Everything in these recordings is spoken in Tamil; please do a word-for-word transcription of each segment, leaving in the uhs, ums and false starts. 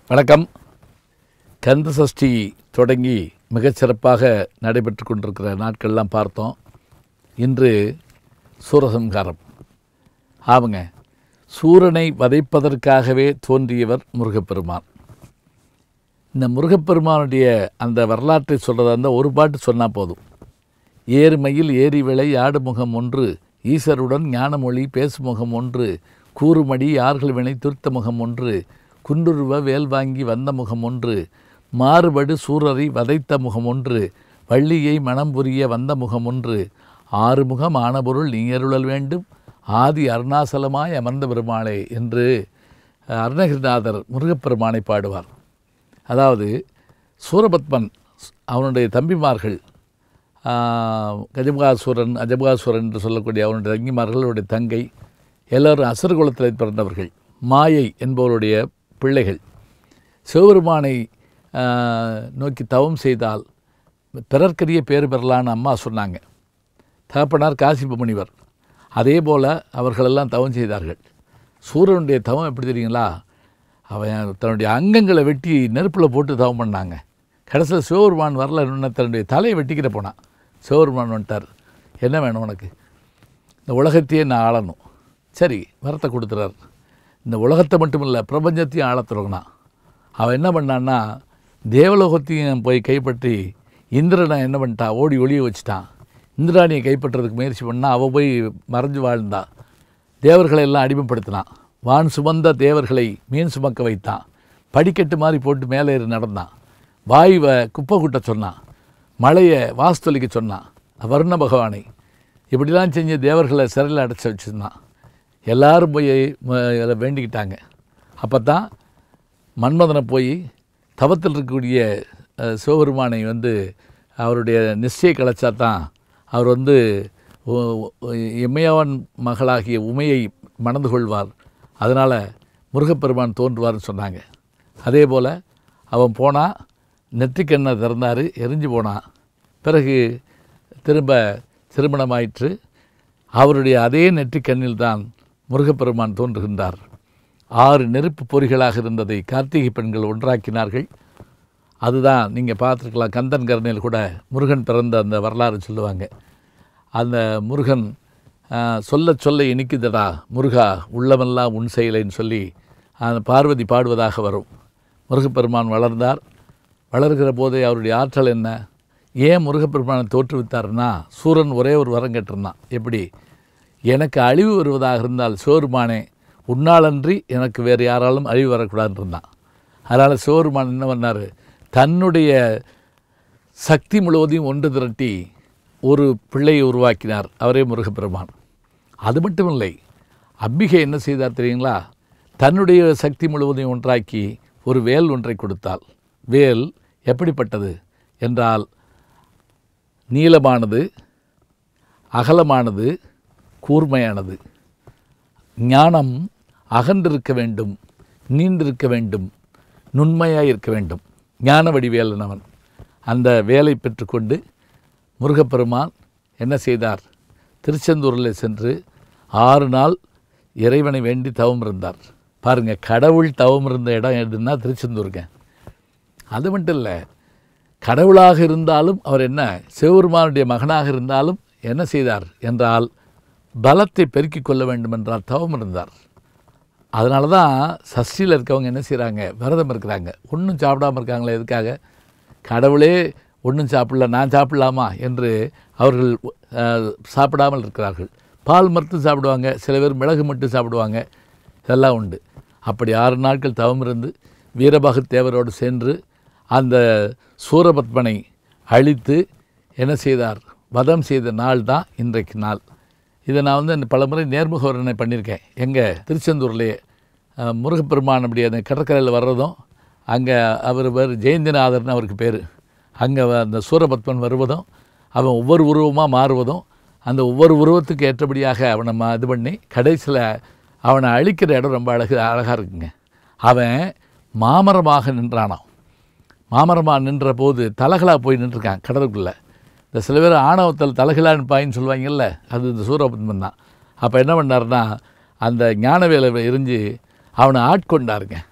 வணக்கம். கந்த சஷ்டி தொடங்கி மிகச்சிறப்பாக நடைபெற்று கொண்டிருக்கிற நாட்கள்லாம் பார்த்தோம். இன்று சூரசம்ஹாரம். ஆமாங்க, சூரனை வதைப்பதற்காகவே தோன்றியவர் முருகப்பெருமான். இந்த முருகப்பெருமானுடைய அந்த வரலாற்றை சொல்கிறதா இருந்தால் ஒரு பாட்டு சொன்னால் போதும். ஏறுமையில் ஏரி விளை ஆடு முகம் ஒன்று, ஈசருடன் ஞானமொழி பேசுமுகம் ஒன்று, கூறுமடி யார்கள் வினை துர்த்த முகம் ஒன்று, குன்றுருவ வேல் வாங்கி வந்த முகம் ஒன்று, மாறுபடு சூரரை வதைத்த முகம் ஒன்று, வள்ளியை மனம் புரிய வந்த முகம் ஒன்று, ஆறுமுகம் ஆனபொருள் நீயருளல் வேண்டும், ஆதி அருணாசலமாய் அமர்ந்த பெருமாளே என்று அருணகிரிநாதர் முருகப்பெருமானை பாடுவார். அதாவது சூரபத்மன் அவனுடைய தம்பிமார்கள், கஜமுகாசுரன் அஜமுகாசுரன் என்று சொல்லக்கூடிய அவனுடைய தங்கிமார்களுடைய தங்கை எல்லோரும் அசுரகுலத்தில் பிறந்தவர்கள், மாயை என்பவருடைய பிள்ளைகள். சிவபெருமானை நோக்கி தவம் செய்தால் பிறர்க்கரிய பேர் பெறலான்னு அம்மா சொன்னாங்க. தகப்பனார் காசிப முனிவர். அதே போல் அவர்களெல்லாம் தவம் செய்தார்கள். சூரனுடைய தவம் எப்படி தெரியுங்களா? அவன் தன்னுடைய அங்கங்களை வெட்டி நெருப்பில் போட்டு தவம் பண்ணாங்க. கடைசியில் சிவபெருமான் வரலன்னு தன்னுடைய தலையை வெட்டிக்கிற போனான். சிவபெருமான் வந்துட்டார். என்ன வேணும் உனக்கு? இந்த உலகத்தையே நான் ஆளணும். சரி, வரத்தை கொடுத்துறார். இந்த உலகத்தை மட்டும் இல்லை, பிரபஞ்சத்தையும் ஆளத் தொடங்கினான். அவன் என்ன பண்ணான்னா, தேவலோகத்தையும் போய் கைப்பற்றி இந்திரனை என்ன பண்ணிட்டான், ஓடி ஒளிய வச்சுட்டான். இந்திராணியை கைப்பற்றுறதுக்கு முயற்சி பண்ணால் அவள் போய் மறைஞ்சு வாழ்ந்தான். தேவர்களை எல்லாம் அடிமைப்படுத்தினான். வான் சுமந்த தேவர்களை மீன் சுமக்க வைத்தான். படிக்கட்டு மாதிரி போட்டு மேலே ஏறி நடந்தான். வாயுவை குப்பை கூட்ட சொன்னான். மழையை வாஸ்தொலிக்க சொன்னான். வர்ண பகவானை இப்படிலாம் செஞ்சு தேவர்களை சிறையில் அடைச்சி வச்சுருந்தான். எல்லோரும் போய் வேண்டிக்கிட்டாங்க. அப்போ தான் மன்மதனை போய் தவத்தில் இருக்கக்கூடிய சிவபெருமானை வந்து அவருடைய நிச்சய கலைச்சா தான் அவர் வந்து இமையவன் மகளாகிய உமையை மணந்து கொள்வார். அதனால் முருகப்பெருமான் தோன்றுவார்னு சொன்னாங்க. அதே போல் அவன் போனால் நெற்றிக்கண்ணை திறந்தார், எரிஞ்சு போனான். பிறகு திரும்ப திருமணமாயிற்று. அவருடைய அதே நெற்றிக்கண்ணில் தான் முருகப்பெருமான் தோன்றுகின்றார். ஆறு நெருப்பு பொறிகளாக இருந்ததை கார்த்திகை பெண்கள் ஒன்றாக்கினார்கள். அதுதான் நீங்கள் பார்த்துருக்கலாம். கந்தன் கரணையில் கூட முருகன் பிறந்த அந்த வரலாறு சொல்லுவாங்க. அந்த முருகன் சொல்ல சொல்ல இனிக்குதடா முருகா உள்ளமெல்லாம் உன் செயலைன்னு சொல்லி அந்த பார்வதி பாடுவதாக வரும். முருகப்பெருமான் வளர்ந்தார். வளர்கிற போதே அவருடைய ஆற்றல் என்ன? ஏன் முருகப்பெருமானை தோற்றுவித்தார்னா, சூரன் ஒரே ஒரு வரம் கேட்டிருந்தான். எப்படி? எனக்கு அழிவு வருவதாக இருந்தால் சிவபெருமானே உன்னாலன்றி எனக்கு வேறு யாராலும் அழிவு வரக்கூடாதுன்னு இருந்தான். அதனால் சிவபெருமான் என்ன பண்ணார்? தன்னுடைய சக்தி முழுவதையும் ஒன்று திரட்டி ஒரு பிள்ளையை உருவாக்கினார். அவரே முருகப்பெருமான். அது மட்டும் இல்லை, அம்பிகை என்ன செய்தார் தெரியுங்களா? தன்னுடைய சக்தி முழுவதையும் ஒன்றாக்கி ஒரு வேல் ஒன்றை கொடுத்தாள். வேல் எப்படிப்பட்டது என்றால், நீளமானது, அகலமானது, கூர்மையானது. ஞானம் அகன்றிருக்க வேண்டும், நீண்டிருக்க வேண்டும், நுண்மையாக இருக்க வேண்டும். ஞான வடிவேலனவன். அந்த வேலை பெற்றுக்கொண்டு முருகப்பெருமான் என்ன செய்தார்? திருச்செந்தூரில் சென்று ஆறு நாள் இறைவனை வேண்டி தவம் இருந்தார். பாருங்கள், கடவுள் தவம் இருந்த இடம் எதுன்னா திருச்செந்தூருங்க. அது மட்டும் இல்லை, கடவுளாக இருந்தாலும் அவர் என்ன, சிவபெருமானுடைய மகனாக இருந்தாலும் என்ன செய்தார் என்றால், பலத்தை பெருக்கிக் கொள்ள வேண்டும் என்றால் தவம் இருந்தார். அதனால தான் சஷ்டியில் இருக்கவங்க என்ன செய்கிறாங்க? விரதம் இருக்கிறாங்க. ஒன்றும் சாப்பிடாமல் இருக்காங்களே. எதுக்காக? கடவுளே ஒன்றும் சாப்பிடல, நான் சாப்பிடலாமா என்று அவர்கள் சாப்பிடாமல் இருக்கிறார்கள். பால் மட்டும் சாப்பிடுவாங்க, சில பேர் மிளகு மட்டும் சாப்பிடுவாங்க. இதெல்லாம் உண்டு. அப்படி ஆறு நாட்கள் தவம் இருந்து வீரபாகுத்தேவரோடு சென்று அந்த சூரபத்மனை அழித்து என்ன செய்தார்? வதம் செய்த நாள் தான் இன்றைக்கு நாள். இதை நான் வந்து பல முறை நேர்முக வர்ணனை பண்ணியிருக்கேன். எங்கே? திருச்செந்தூர்லேயே முருகப்பெருமான் அப்படி அந்த கடற்கரையில் வர்றதும், அங்கே அவர் பேர் ஜெயந்திநாதர்னு அவருக்கு பேர். அங்கே அந்த சூரபத்மன் வருவதும், அவன் ஒவ்வொரு உருவமாக மாறுவதும், அந்த ஒவ்வொரு உருவத்துக்கு ஏற்றபடியாக அவனை மா இது பண்ணி கடைசியில் அவனை அழிக்கிற இடம் ரொம்ப அழகு அழகாக இருக்குங்க. அவன் மாமரமாக நின்றானான். மாமரமாக நின்ற போது தலகலாக போய் நின்றுருக்கான் கடலுக்குள்ளே. இந்த சில பேர் ஆணவத்தில் தலகலான்னு பாயின்னு சொல்லுவாங்கல்ல, அது இந்த சூரபத்மன் தான். அப்போ என்ன பண்ணார்னா, அந்த ஞானவேலை எரிஞ்சு அவனை ஆட்கொண்டாருங்க.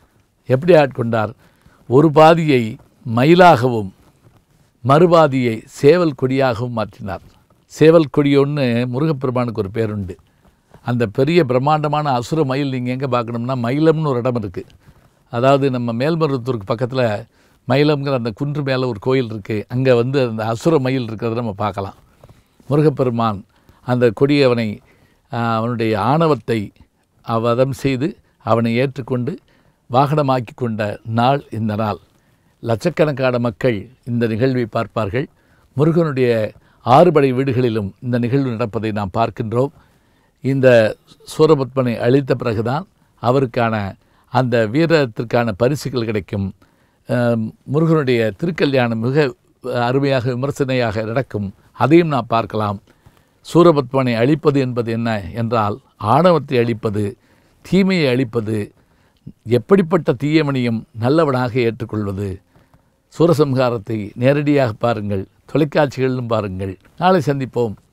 எப்படி ஆட்கொண்டார்? ஒரு பாதியை மயிலாகவும் மறுபாதியை சேவல் கொடியாகவும் மாற்றினார். சேவல் கொடி ஒன்று முருகப்பெருமானுக்கு ஒரு பேருண்டு. அந்த பெரிய பிரம்மாண்டமான அசுர மயில் நீங்கள் எங்கே பார்க்கணும்னா மயிலம்னு ஒரு இடம் இருக்குது. அதாவது நம்ம மேல்மருவத்தூருக்கு பக்கத்தில் மயிலம்ங்கிற அந்த குன்று மேலே ஒரு கோயில் இருக்குது. அங்கே வந்து அந்த அசுர மயில் இருக்கிறத நம்ம பார்க்கலாம். முருகப்பெருமான் அந்த கொடியவனை அவனுடைய ஆணவத்தை வதம் செய்து அவனை ஏற்றுக்கொண்டு வாகனமாக்கி கொண்ட நாள் இந்த நாள். லட்சக்கணக்கான மக்கள் இந்த நிகழ்வை பார்ப்பார்கள். முருகனுடைய ஆறுபடை வீடுகளிலும் இந்த நிகழ்வு நடப்பதை நாம் பார்க்கின்றோம். இந்த சூரபத்மனை அழித்த பிறகுதான் அவருக்கான அந்த வீரத்திற்கான பரிசுகள் கிடைக்கும். முருகனுடைய திருக்கல்யாணம் மிக அருமையாக விமர்சனையாக நடக்கும். அதையும் நாம் பார்க்கலாம். சூரபத்மனை அழிப்பது என்பது என்ன என்றால் ஆணவத்தை அழிப்பது, தீமையை அழிப்பது, எப்படிப்பட்ட தீயவனையும் நல்லவனாக ஏற்றுக்கொள்வது. சூரசம்ஹாரத்தை நேரடியாக பாருங்கள், தொலைக்காட்சிகளிலும் பாருங்கள். நாளை சந்திப்போம்.